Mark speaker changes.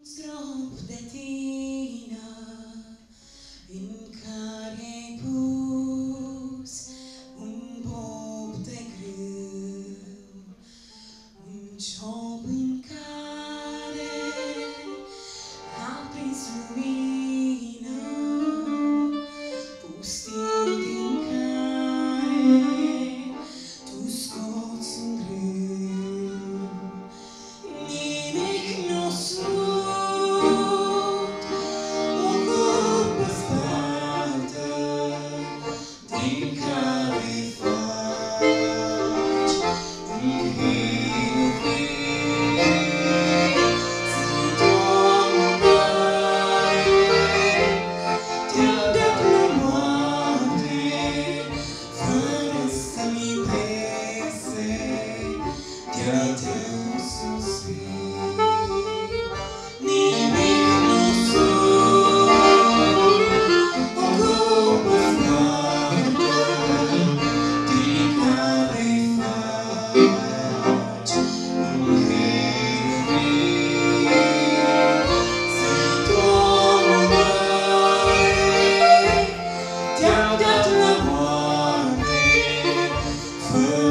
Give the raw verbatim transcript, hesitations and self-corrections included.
Speaker 1: Strop de tine în care ai pus un bob de grâu, un ciop în care a prins lumină, pustiu din care tu scoți un grâu. Nimic nu din care faci un hir vii. Sunt omul care te-a dat la moarte, fără să-mi pese de-al tău suspin. Nimic nu sunt, ocupă fără